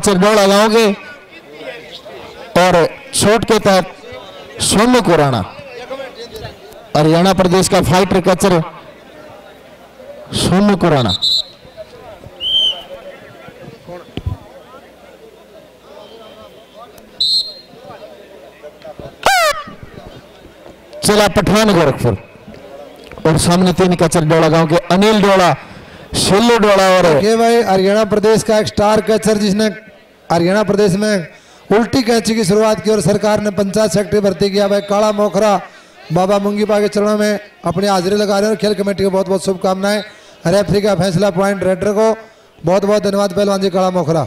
Catcher डोला गांव के और शॉट के तहत सोनू कुराना। हरियाणा प्रदेश का फाइटर कैचर सोनू कुराना। चला पठान गोरखपुर और सामने 3 कैचर डोला गांव के अनिल डोला, शिल्लू डोला और भाई हरियाणा प्रदेश का एक स्टार कैचर जिसने हरियाणा प्रदेश में उल्टी कैची की शुरुआत की और सरकार ने पंचायत सेक्रेटरी भर्ती किया। भाई काला मोखरा बाबा मुंगीपा के चरणों में अपनी हाजिरी लगा रहे हैं और खेल कमेटी को बहुत बहुत शुभकामनाएं। रेफरी का फैसला पॉइंट रेडर को बहुत बहुत धन्यवाद पहलवान जी काला मोखरा।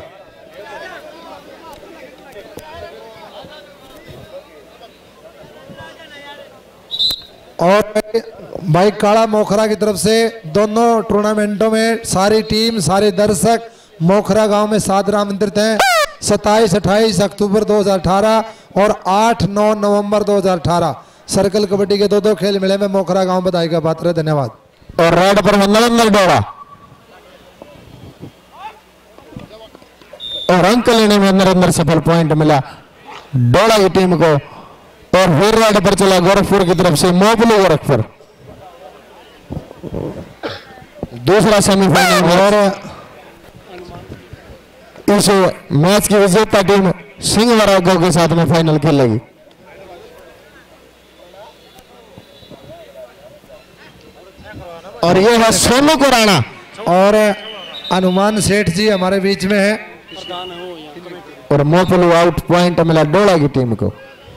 और भाई काला मोखरा की तरफ से दोनों टूर्नामेंटों में सारी टीम सारे दर्शक मोखरा गांव में सादर आमंत्रित हैं। 27-28 अक्टूबर 2018 और 8-9 नवंबर 2018 सर्कल कबड्डी के 2 खेल मेले में मोखरा गांव बधाई का पात्र है। धन्यवाद। और रेड पर नरेंद्र डोला और अंक लेने में नरेंद्र सफल, पॉइंट मिला डोला की टीम को। और फिर रेड पर चला गोरखपुर की तरफ से मोपलू गोरखपुर। दूसरा सेमीफाइनल और इस मैच की विजेता टीम सिंहवाड़ा गांव के साथ में फाइनल खेलेगी। और ये है सोनू कुराना और हनुमान सेठ जी हमारे बीच में है। और मोपलू आउट, पॉइंट मिला डोला की टीम को।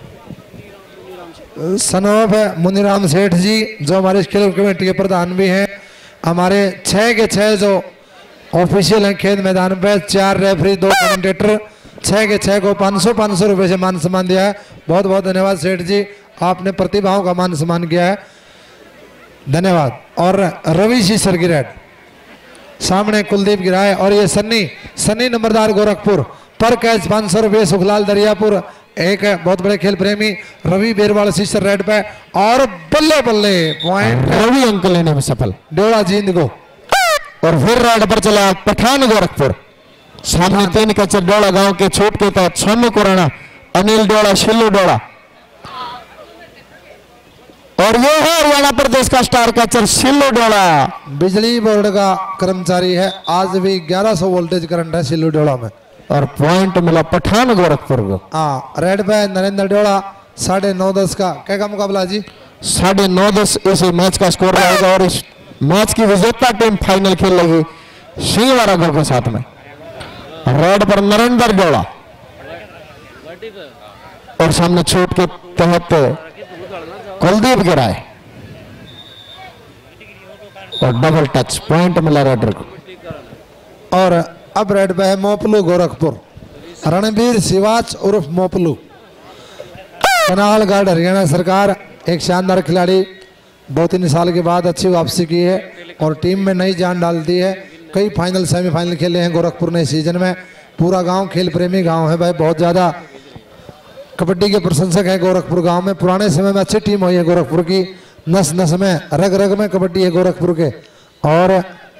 सनोफ मुनीराम सेठ जी जो हमारे खेल कमेटी के प्रधान भी हैं। हमारे 6 के 6 जो ऑफिशियल हैं खेल मैदान पे, 4 रेफरी 2 कमेंटेटर, 6 के 6 को 500 रुपए से मान सम्मान दिया है। बहुत बहुत धन्यवाद सेठ जी, आपने प्रतिभाओं का मान सम्मान किया है, धन्यवाद। और रवि सीसर की रेड सामने कुलदीप गिराए और ये सन्नी नंबरदार गोरखपुर पर कैच 500 रुपये। सुखलाल दरियापुर एक बहुत बड़े खेल प्रेमी रवि बेरवाल सीसर रेड पे और बल्ले बल्ले पॉइंट रवि अंक लेने में सफल, डोला जींद को। और फिर रेड पर चला पठान गोरखपुर। सामने 3 कैचर डोला गांव के छूट के तहत सोनू कुराना, अनिल डोला, शिल्लू डोला। और ये है हरियाणा प्रदेश का स्टार कैचर शिल्लू डोला, बिजली बोर्ड का कर्मचारी है, आज भी 1100 वोल्टेज करंट है शिल्लू डोला में। और पॉइंट मिला पठान गोरखपुर को। हाँ रेड पे नरेंद्र डोला 9.5-10 का मुकाबला जी 9.5-10 इस मैच का स्कोर रहेगा। और इस मैच की विजेता टीम फाइनल खेलेगी सिंहवाड़ा गांव के साथ में। रेड पर नरेंद्र डोला और सामने छूट के तहत कुलदीप गिराए और डबल टच, पॉइंट मिला रेडर को। और अब रेड पे है मोपलू गोरखपुर, रणबीर सिवाच उर्फ मोपलू, कनालगढ़ हरियाणा सरकार। एक शानदार खिलाड़ी, 2-3 साल के बाद अच्छी वापसी की है और टीम में नई जान डाल दी है। कई फाइनल सेमीफाइनल खेले हैं गोरखपुर ने इस सीजन में। पूरा गांव खेल प्रेमी गांव है भाई, बहुत ज़्यादा कबड्डी के प्रशंसक है गोरखपुर गांव में। पुराने समय में अच्छी टीम हुई है गोरखपुर की, नस नस में रग रग में कबड्डी है गोरखपुर के। और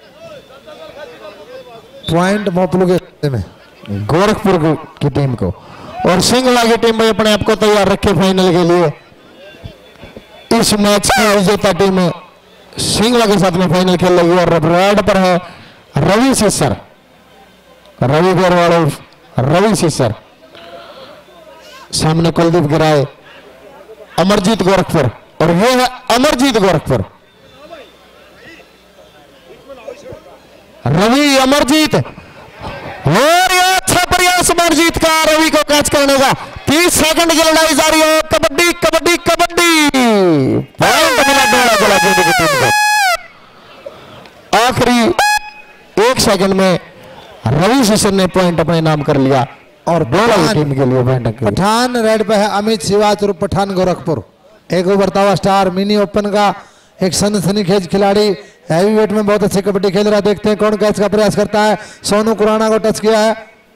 पॉइंट मोपलू के में गोरखपुर की टीम को। और सिंगला की टीम में अपने आप को तैयार रखे फाइनल के लिए। इस मैच की विजेता टीम सिंगला के साथ में फाइनल खेल रही है। और रेड पर है रवि सीसर, रवि बेरवाल, रवि सीसर। सामने कुलदीप गिराए, अमरजीत गोरखपुर। और ये है अमरजीत गोरखपुर, रवि अमरजीत। और ये अच्छा प्रयास अमरजीत का रवि को कैच करने का। 30 सेकंड की लड़ाई जारी है। कबड्डी कबड्डी कबड्डी, पॉइंट मिला डोला की टीम को। आखिरी 1 सेकंड में रवि सीसर ने पॉइंट अपने नाम कर लिया और डोला की टीम के लिए पॉइंट। पठान रेड पे है अमित सिवाच और पठान गोरखपुर, एक उभरता हुआ स्टार, मिनी ओपन का एक सनसनीखेज खिलाड़ी, हैवी वेट में बहुत अच्छी कबड्डी खेल रहा है। देखते हैं कौन कैच का प्रयास करता है। सोनू कुराना को टच किया है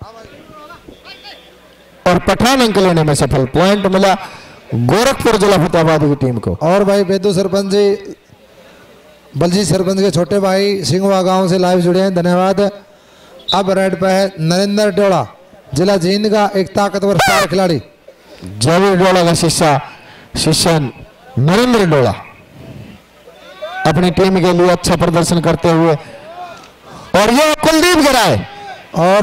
और पठान अंक लेने में सफल, पॉइंट मिला गोरखपुर जिला फतेहाबाद की टीम को। और भाई बेदू सरपंच जी, बलजी सरपंच के छोटे भाई सिंहवा गांव से लाइव जुड़े हैं, धन्यवाद। अब रेड पे है नरेंद्र डोला जिला जींद का एक ताकतवर स्टार खिलाड़ी जयवीर डोला का शिष्य नरेंद्र डोला अपनी टीम के लिए अच्छा प्रदर्शन करते हुए, और ये कुलदीप गिराए। और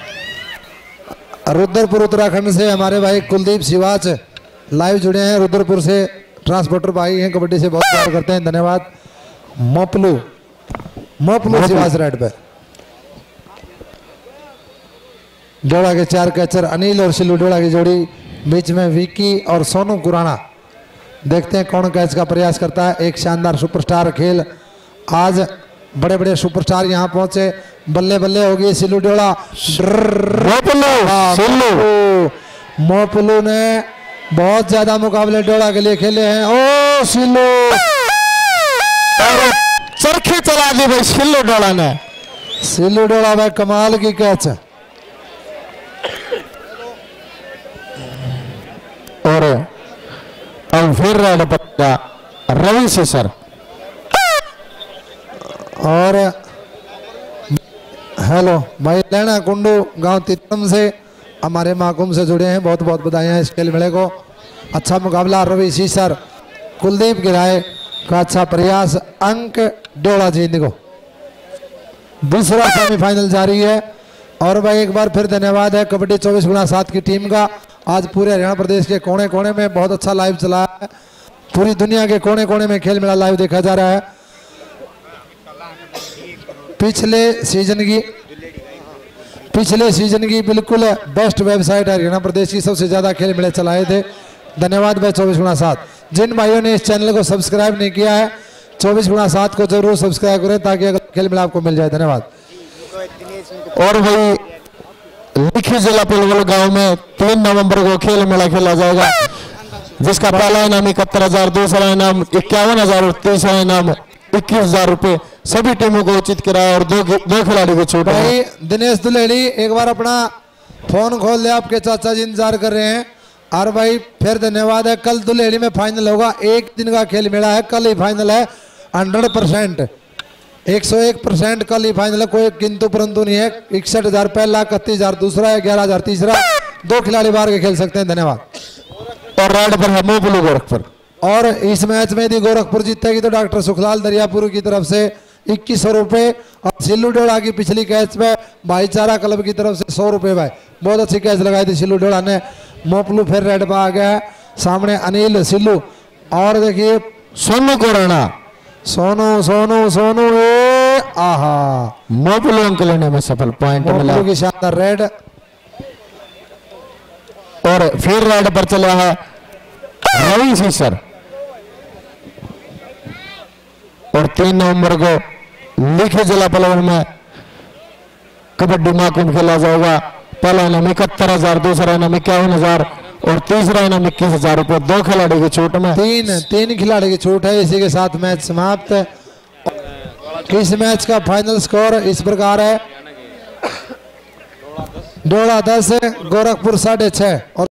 रुद्रपुर उत्तराखंड से हमारे भाई कुलदीप शिवाच लाइव जुड़े हैं। रुद्रपुर से ट्रांसपोर्टर भाई हैं, कबड्डी से बहुत प्यार करते हैं, धन्यवाद। मोपलू शिवाच रेड पे डोला के 4 कैचर अनिल और सिल्लू डोला की जोड़ी, बीच में विकी और सोनू कुराना। देखते हैं कौन कैच का प्रयास करता है। एक शानदार सुपरस्टार खेल, आज बड़े बड़े सुपरस्टार यहाँ पहुंचे। बल्ले बल्ले होगी सिल्लू डोला। मोपलू ने बहुत ज्यादा मुकाबले डोला के लिए खेले हैं। ओ सिल्लू चरखी चला दी भाई सिल्लू डोला ने। सिल्लू डोला भाई कमाल की कैच। और अब फिर रेड पत्ता रवि से सर, और हेलो भाई लेना कुंडू गांव तितम से हमारे माकुम से जुड़े हैं, बहुत बहुत बधाई इस खेल मेले को। अच्छा मुकाबला, रवि सीसर कुलदीप गिराए का अच्छा प्रयास, अंक डोला जीत को। दूसरा सेमीफाइनल जारी है। और भाई एक बार फिर धन्यवाद है कबड्डी 24x7 की टीम का। आज पूरे हरियाणा प्रदेश के कोने कोने में बहुत अच्छा लाइव चला है, पूरी दुनिया के कोने कोने में खेल मेला लाइव देखा जा रहा है। पिछले सीजन की बिल्कुल बेस्ट वेबसाइट है हरियाणा प्रदेश की, सबसे ज्यादा खेल मेले चलाए थे। धन्यवाद भाई 24x7। जिन भाइयों ने इस चैनल को सब्सक्राइब नहीं किया है 24x7 को जरूर सब्सक्राइब करें ताकि अगर खेल मेला आपको मिल जाए। धन्यवाद। और भाई लिखी जिला पुलवल गांव में 3 नवंबर को खेल मेला खेला जाएगा, जिसका पहला इनाम 71,000, दूसरा इनाम 51,000 और तीसरा इनाम 21,000 रुपए। सभी टीमों को उचित किराया और दो खिलाड़ी को छूट। भाई दिनेश दुलेड़ी एक बार अपना फोन खोल दे, आपके चाचा जी इंतजार कर रहे हैं। और भाई फिर धन्यवाद है। कल दुलेड़ी में फाइनल होगा, एक दिन का खेल मेला है, कल ही फाइनल है। 100% 101% कल ही फाइनल है, कोई किंतु परंतु नहीं है। 61,000 पहला, 31,000 दूसरा है, 11,000 तीसरा। 2 खिलाड़ी बाहर के खेल सकते हैं। धन्यवाद। और रेड पर है मोपलू गोरखपुर। और इस मैच में यदि गोरखपुर जीतेगी तो डॉक्टर सुखलाल दरियापुर की तरफ से 2100 रुपए, और सिल्लू डोला की पिछली कैच में भाईचारा क्लब की तरफ से 100 रुपए। भाई बहुत अच्छी कैच लगाई थी सिल्लू डोला ने। मोपलू फिर रेड पर आ गया है, सामने अनिल सिल्लू और देखिए सोनू कोराना। सोनू ए आहा, मोपलू अंक लेने में सफल, पॉइंट मिला की शानदार रेड। और फिर रेड पर चला है रवि सीसर। और 3 नवंबर को लिखी जिला पलवल में कबड्डी महाकुंभ खेला जाएगा। पहला इनाम 71,000, दूसरा इनाम 51,000 और तीसरा इनाम 21,000 रुपए। 2 खिलाड़ी की छूट में तीन खिलाड़ी की छूट है। इसी के साथ मैच समाप्त। इस मैच का फाइनल स्कोर इस प्रकार है, डोला 10 गोरखपुर 6.5 और